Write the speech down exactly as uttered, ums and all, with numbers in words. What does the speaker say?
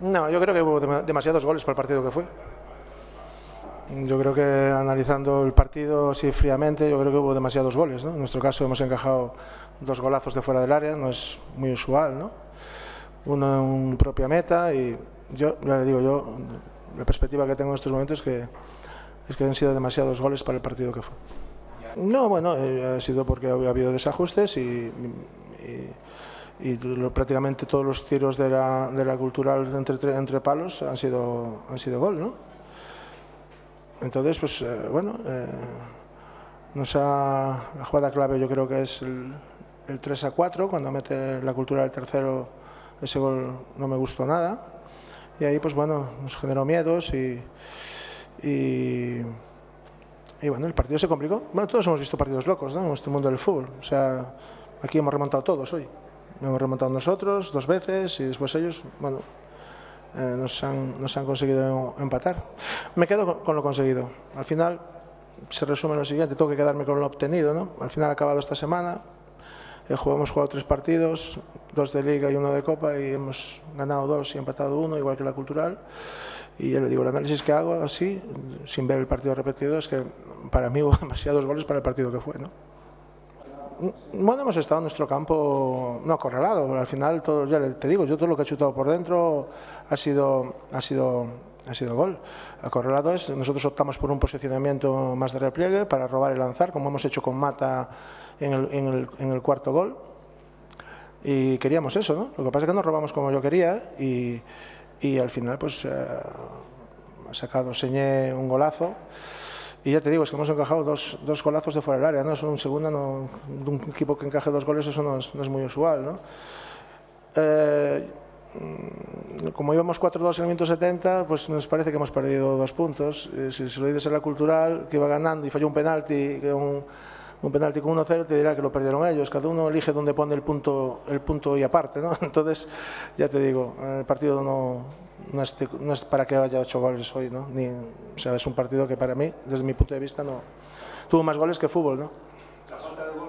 No, yo creo que hubo demasiados goles para el partido que fue. Yo creo que analizando el partido así fríamente, yo creo que hubo demasiados goles, ¿no? En nuestro caso hemos encajado dos golazos de fuera del área, no es muy usual, ¿no? Uno en propia meta y yo, ya le digo, yo la perspectiva que tengo en estos momentos es que, es que han sido demasiados goles para el partido que fue. No, bueno, eh, ha sido porque ha habido desajustes y, y, y lo, prácticamente todos los tiros de la, de la Cultural entre, entre palos han sido, han sido gol, ¿no? Entonces, pues eh, bueno, eh, nos ha, la jugada clave yo creo que es el, el tres a cuatro, cuando mete la Cultural el tercero, ese gol no me gustó nada. Y ahí, pues bueno, nos generó miedos y, y, y bueno, el partido se complicó. Bueno, todos hemos visto partidos locos, ¿no? En este mundo del fútbol. O sea, aquí hemos remontado todos hoy. Hemos remontado nosotros dos veces y después ellos, bueno, eh, nos, han, nos han conseguido empatar. Me quedo con, con lo conseguido. Al final se resume en lo siguiente, tengo que quedarme con lo obtenido, ¿no? Al final ha acabado esta semana. Eh, hemos jugado tres partidos, dos de Liga y uno de Copa, y hemos ganado dos y empatado uno, igual que la Cultural. Y ya le digo, el análisis que hago así, sin ver el partido repetido, es que para mí hubo demasiados goles para el partido que fue, ¿no? Bueno, hemos estado en nuestro campo no acorralado, al final, todo, ya te digo, yo todo lo que he chutado por dentro ha sido, ha sido, ha sido gol. Acorralado es, nosotros optamos por un posicionamiento más de repliegue para robar y lanzar, como hemos hecho con Mata en el, en el, en el cuarto gol, y queríamos eso, ¿no? Lo que pasa es que nos robamos como yo quería y, y al final pues eh, ha sacado Señé un golazo. Y ya te digo, es que hemos encajado dos, dos golazos de fuera del área, ¿no? Eso en segunda, no, de un equipo que encaje dos goles, eso no es, no es muy usual, ¿no? Eh, como íbamos cuatro dos en el minuto setenta, pues nos parece que hemos perdido dos puntos. Eh, si se lo dices a la Cultural, que iba ganando y falló un penalti, que un, un penalti con uno cero, te dirá que lo perdieron ellos. Cada uno elige dónde pone el punto, el punto y aparte, ¿no? Entonces, ya te digo, el partido no... No es, no es para que haya ocho goles hoy, ¿no? Ni, o sea, es un partido que para mí, desde mi punto de vista, no tuvo más goles que fútbol, ¿no?